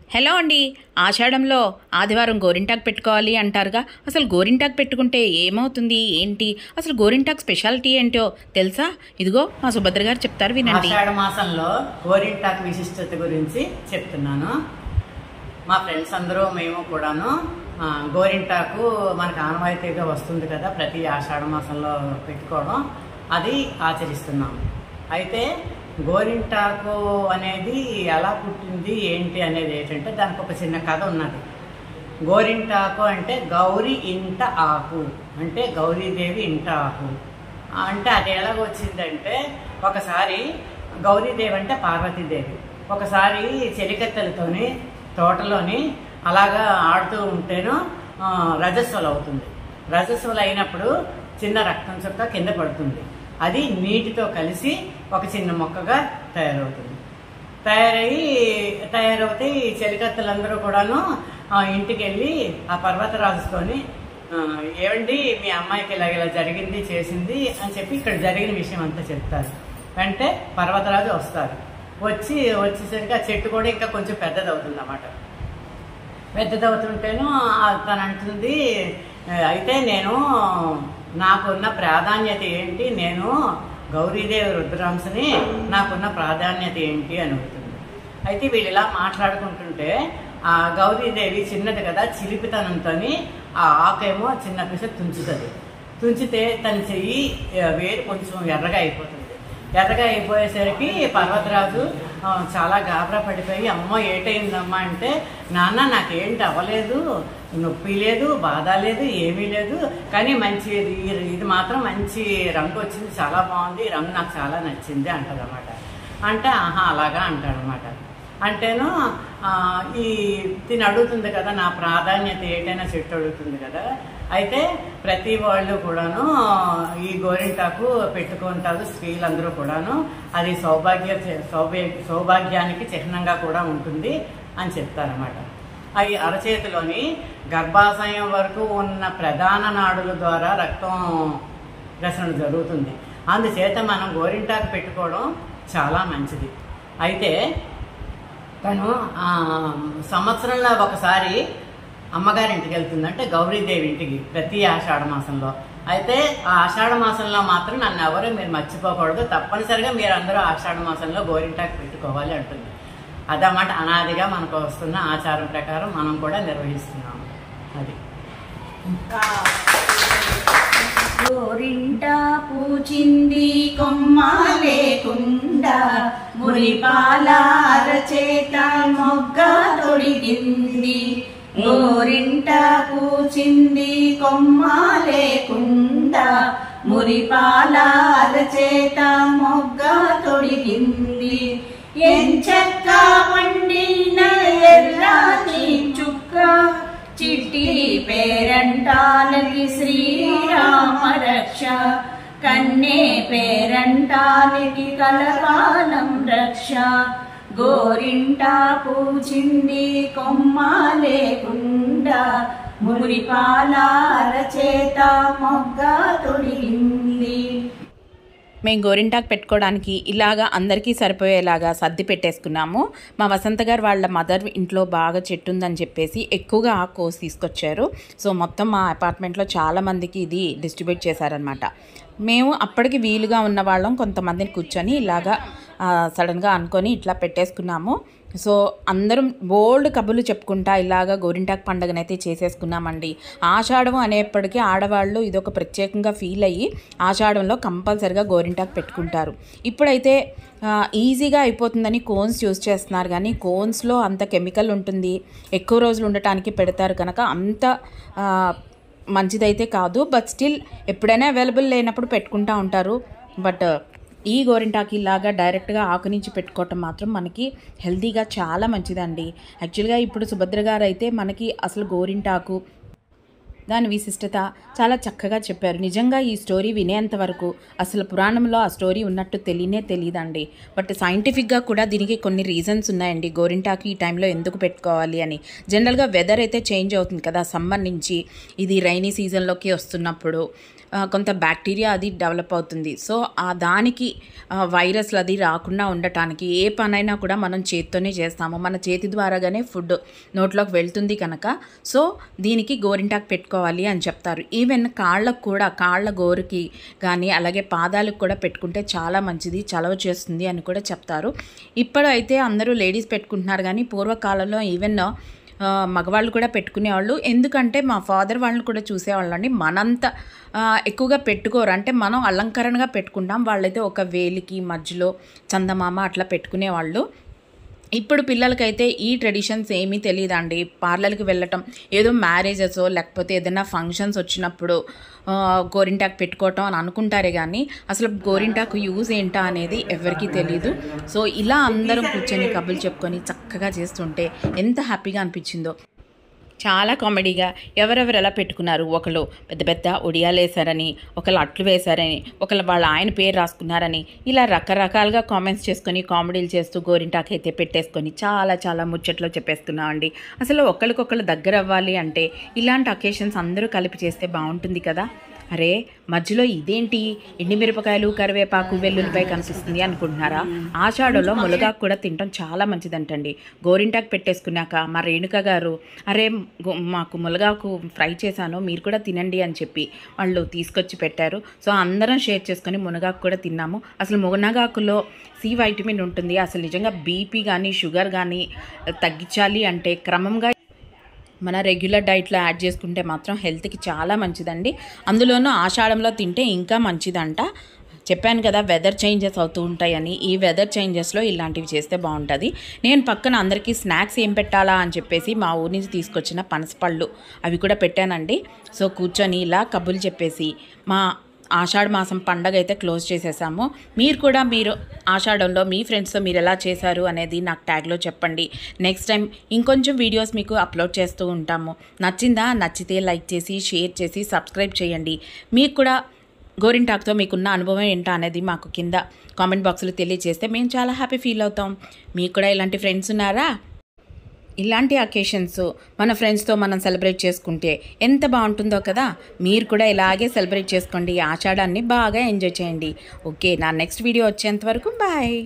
Hello అండి. ఆషాఢంలో ఆదివారం గోరింటాకు పెట్టుకోవాలి అంటారుగా. అసలు గోరింటాకు పెట్టుకుంటే ఏమవుతుంది ఏంటి, అసలు గోరింటాకు స్పెషాలిటీ ఏంటో తెలుసా? ఇదిగో మా సుభద్ర గారు చెప్తారు, వినండి. ఆషాఢ మాసంలో గోరింటాకు విశిష్టత గురించి చెప్తున్నాను. మా ఫ్రెండ్స్ అందరూ మేము కూడాను గోరింటాకు మనకు ఆనవాయితీగా వస్తుంది కదా, ప్రతి ఆషాఢ మాసంలో పెట్టుకోవడం అది ఆచరిస్తున్నాం. అయితే గోరింటాకు అనేది ఎలా పుట్టింది ఏంటి అనేది ఏంటంటే దానికి ఒక చిన్న కథ ఉన్నది. గోరింటాకు అంటే గౌరీ ఇంట ఆకు, అంటే గౌరీదేవి ఇంట ఆకు అంటే అది ఎలాగొచ్చిందంటే, ఒకసారి గౌరీదేవి అంటే పార్వతీదేవి ఒకసారి చెలికత్తెలతోని తోటలోని అలాగా ఆడుతూ ఉంటేను రజస్వలు అవుతుంది. రజస్వలు అయినప్పుడు చిన్న రక్తం చుక్క కింద పడుతుంది. అది నీటితో కలిసి ఒక చిన్న మొక్కగా తయారవుతే ఈ చెలికత్తెలందరూ కూడాను ఇంటికి వెళ్ళి ఆ పర్వతరాజుతోని ఏమండి మీ అమ్మాయికి ఇలా జరిగింది చేసింది అని చెప్పి ఇక్కడ జరిగిన విషయం అంతా చెప్తారు. అంటే పర్వతరాజు వస్తారు. వచ్చేసరికి ఆ చెట్టు కూడా ఇంకా కొంచెం పెద్దదవుతుంది అన్నమాట. పెద్దదవుతుంటేను తను అంటుంది, అయితే నాకున్న ప్రాధాన్యత ఏంటి, నేను గౌరీదేవి రుద్రాంశని, నాకున్న ప్రాధాన్యత ఏంటి అని అడుగుతుంది. అయితే వీళ్ళు ఇలా మాట్లాడుకుంటుంటే ఆ గౌరీదేవి చిన్నది కదా, చిలిపితనంతో ఆ ఆకేమో చిన్న పిస తుంచుతుంది. తుంచితే తన చెయ్యి వేరు కొంచెం ఎర్రగా అయిపోతుంది. ఎర్రగా అయిపోయేసరికి పర్వతరాజు చాలా గాబరా పడిపోయి, అమ్మో ఏటైందమ్మా అంటే, నాన్న నాకేంటి అవ్వలేదు, నొప్పి లేదు, బాధ లేదు, ఏమీ లేదు, కానీ మంచి ఇది మాత్రం మంచి రంగు వచ్చింది, చాలా బాగుంది, ఈ రంగు నాకు చాలా నచ్చింది అంటారన్నమాట. అంటే ఆహా అలాగా అంటాడనమాట. అంటేను తిని అడుగుతుంది కదా, నా ప్రాధాన్యత ఏంటైనా చెట్టు అడుగుతుంది కదా. అయితే ప్రతి వాళ్ళు కూడాను ఈ గోరింటాకు పెట్టుకుంటారు, స్త్రీలందరూ కూడాను. అది సౌభాగ్యానికి చిహ్నంగా కూడా ఉంటుంది అని చెప్తారన్నమాట. అవి అరచేతిలోని గర్భాశయం వరకు ఉన్న ప్రధాన నాడుల ద్వారా రక్తం ప్రసరణ జరుగుతుంది. అందుచేత మనం గోరింటాకు పెట్టుకోవడం చాలా మంచిది. అయితే తను సంవత్సరంలో ఒకసారి అమ్మగారింటికి వెళ్తుంది, అంటే గౌరీదేవి ఇంటికి, ప్రతి ఆషాఢ మాసంలో. అయితే ఆ ఆషాఢ మాసంలో మాత్రం నన్ను ఎవరు మీరు మర్చిపోకూడదు, తప్పనిసరిగా మీరు అందరూ ఆషాఢ మాసంలో గోరింటాకు పెట్టుకోవాలి అంటుంది. అదన్నమాట అనాదిగా మనకు వస్తున్న ఆచారం ప్రకారం మనం కూడా నిర్వహిస్తున్నాము. అది గోరింటా పూచింది కొమ్మ లేకుండా, మురిపాల అరచేత మొగ్గ తొడిగింది. గోరింటా పూచింది కొమ్మ లేకుండా, మురిపాల అరచేత మొగ్గ తొడిగింది. ఎంచక్క పండిన ఎర్రని చుక్క, చిట్టి పేరంటాలకి శ్రీరామ రక్ష, కన్నే పేరంటాలకి కలకాలం రక్ష. గోరింటా పూచింది కొమ్మ లేకుండా, మురిపాల అరచేత మొగ్గ తొడిగింది. మేము గోరింటాకు పెట్టుకోవడానికి ఇలాగా అందరికీ సరిపోయేలాగా సర్ది పెట్టేసుకున్నాము. మా వసంత గారు వాళ్ళ మదర్ ఇంట్లో బాగా చెట్టు ఉందని చెప్పేసి ఎక్కువగా ఆ కోసి తీసుకొచ్చారు. సో మొత్తం మా అపార్ట్మెంట్లో చాలామందికి ఇది డిస్ట్రిబ్యూట్ చేశారనమాట. మేము అప్పటికి వీలుగా ఉన్న వాళ్ళం కొంతమందిని కూర్చొని ఇలాగా సడన్గా అనుకొని ఇట్లా పెట్టేసుకున్నాము. సో అందరం బోల్డ్ కబుర్లు చెప్పుకుంటా ఇలాగా గోరింటాకు పండుగనైతే చేసేసుకున్నామండి. ఆషాఢం అనేప్పటికీ ఆడవాళ్ళు ఇదొక ప్రత్యేకంగా ఫీల్ అయ్యి ఆషాఢంలో కంపల్సరిగా గోరింటాకు పెట్టుకుంటారు. ఇప్పుడైతే ఈజీగా అయిపోతుందని కోన్స్ యూజ్ చేస్తున్నారు, కానీ కోన్స్లో అంత కెమికల్ ఉంటుంది, ఎక్కువ రోజులు ఉండటానికి పెడతారు కనుక అంత మంచిదైతే కాదు. బట్ స్టిల్ ఎప్పుడైనా అవైలబుల్ లేనప్పుడు పెట్టుకుంటూ ఉంటారు. బట్ ఈ గోరింటాకు ఇలాగా డైరెక్ట్గా ఆకు నుంచి పెట్టుకోవటం మాత్రం మనకి హెల్తీగా చాలా మంచిదండి. యాక్చువల్గా ఇప్పుడు సుభద్ర గారు అయితే మనకి అసలు గోరింటాకు దాని విశిష్టత చాలా చక్కగా చెప్పారు. నిజంగా ఈ స్టోరీ వినేంత వరకు అసలు పురాణంలో ఆ స్టోరీ ఉన్నట్టు తెలియదండి. బట్ సైంటిఫిక్గా కూడా దీనికి కొన్ని రీజన్స్ ఉన్నాయండి, గోరింటాకు ఈ టైంలో ఎందుకు పెట్టుకోవాలి అని. జనరల్గా వెదర్ అయితే చేంజ్ అవుతుంది కదా, సమ్మర్ నుంచి ఇది రైనీ సీజన్లోకి వస్తున్నప్పుడు కొంత బ్యాక్టీరియా అది డెవలప్ అవుతుంది. సో దానికి వైరస్లు అది రాకుండా ఉండటానికి ఏ పనైనా కూడా మనం చేత్తోనే చేస్తాము. మన చేతి ద్వారాగానే ఫుడ్ నోట్లోకి వెళ్తుంది కనుక సో దీనికి గోరింటాకు పెట్టుకోవాలి అని చెప్తారు. ఈవెన్ కాళ్ళకు కూడా, కాళ్ళ గోరుకి కానీ అలాగే పాదాలకు కూడా పెట్టుకుంటే చాలా మంచిది, చలవ చేస్తుంది అని కూడా చెప్తారు. ఇప్పుడు అయితే అందరూ లేడీస్ పెట్టుకుంటున్నారు కానీ పూర్వకాలంలో ఈవెన్ మగవాళ్ళు కూడా పెట్టుకునేవాళ్ళు. ఎందుకంటే మా ఫాదర్ వాళ్ళని కూడా చూసేవాళ్ళండి. మనంత ఎక్కువగా పెట్టుకోరు, అంటే మనం అలంకరణగా పెట్టుకుంటాం, వాళ్ళైతే ఒక వేలికి మధ్యలో చందమామ అట్లా పెట్టుకునేవాళ్ళు. ఇప్పుడు పిల్లలకైతే ఈ ట్రెడిషన్స్ ఏమీ తెలియదండి. పార్లర్కి వెళ్ళటం, ఏదో మ్యారేజెస్ లేకపోతే ఏదైనా ఫంక్షన్స్ వచ్చినప్పుడు గోరింటాకు పెట్టుకోవటం అని అనుకుంటారే కానీ అసలు గోరింటాకు యూజ్ ఏంటా అనేది ఎవరికీ తెలీదు. సో ఇలా అందరం కూర్చొని కబుర్లు చెప్పుకొని చక్కగా చేస్తుంటే ఎంత హ్యాపీగా అనిపించిందో. చాలా కామెడీగా ఎవరెవరు ఎలా పెట్టుకున్నారు, ఒకళ్ళు పెద్ద పెద్ద ఒడియాలు వేశారని, ఒకళ్ళు అట్లు వేశారని, ఒకళ్ళు వాళ్ళ ఆయన పేరు రాసుకున్నారని, ఇలా రకరకాలుగా కామెంట్స్ చేసుకొని కామెడీలు చేస్తూ గోరింటాకు అయితే పెట్టేసుకొని చాలా చాలా ముచ్చట్లో చెప్పేసుకున్నామండి. అసలు ఒకరికొకళ్ళు దగ్గర అవ్వాలి అంటే ఇలాంటి అకేషన్స్ అందరూ కలిపి చేస్తే బాగుంటుంది కదా. అరే మధ్యలో ఇదేంటి ఎండిమిరపకాయలు, కరివేపాకు, వెల్లుల్లిపాయ కనిపిస్తుంది అనుకుంటున్నారా? ఆషాఢంలో మునగాకు కూడా తినటం చాలా మంచిదంటండి. గోరింటాకు పెట్టేసుకున్నాక మా రేణుక గారు అరే మాకు మునగాకు ఫ్రై చేశాను, మీరు కూడా తినండి అని చెప్పి వాళ్ళు తీసుకొచ్చి పెట్టారు. సో అందరం షేర్ చేసుకొని మునగాకు కూడా తిన్నాము. అసలు మునగాకులో సి వైటమిన్ ఉంటుంది. అసలు నిజంగా బీపీ కానీ షుగర్ కానీ తగ్గించాలి అంటే క్రమంగా మన రెగ్యులర్ డైట్లో యాడ్ చేసుకుంటే మాత్రం హెల్త్కి చాలా మంచిదండి. అందులోనూ ఆషాఢంలో తింటే ఇంకా మంచిదంట. చెప్పాను కదా వెదర్ చేంజెస్ అవుతూ ఉంటాయని. ఈ వెదర్ చేంజెస్లో ఇలాంటివి చేస్తే బాగుంటుంది. నేను పక్కన అందరికీ స్నాక్స్ ఏం పెట్టాలా అని చెప్పేసి మా ఊరి నుంచి తీసుకొచ్చిన పనసపళ్ళు అవి కూడా పెట్టానండి. సో కూర్చొని ఇలా కబుర్లు చెప్పేసి మా ఆషాఢ మాసం పండగ అయితే క్లోజ్ చేసేసాము. మీరు ఆషాఢంలో మీ ఫ్రెండ్స్తో మీరు ఎలా చేశారు అనేది నాకు ట్యాగ్లో చెప్పండి. నెక్స్ట్ టైం ఇంకొంచెం వీడియోస్ మీకు అప్లోడ్ చేస్తూ ఉంటాము. నచ్చిందా? నచ్చితే లైక్ చేసి షేర్ చేసి సబ్స్క్రైబ్ చేయండి. మీకు కూడా గోరింటాకుతో మీకున్న అనుభవం ఏంటో అనేది మాకు కింద కామెంట్ బాక్స్లో తెలియజేస్తే మేము చాలా హ్యాపీ ఫీల్ అవుతాం. మీకు కూడా ఇలాంటి ఫ్రెండ్స్ ఉన్నారా? ఇలాంటి అకేషన్స్ మన ఫ్రెండ్స్తో మనం సెలబ్రేట్ చేసుకుంటే ఎంత బాగుంటుందో కదా. మీరు కూడా ఇలాగే సెలబ్రేట్ చేసుకోండి. ఆషాఢాన్ని బాగా ఎంజాయ్ చేయండి. ఓకే, నా నెక్స్ట్ వీడియో వచ్చేంత వరకు బాయ్.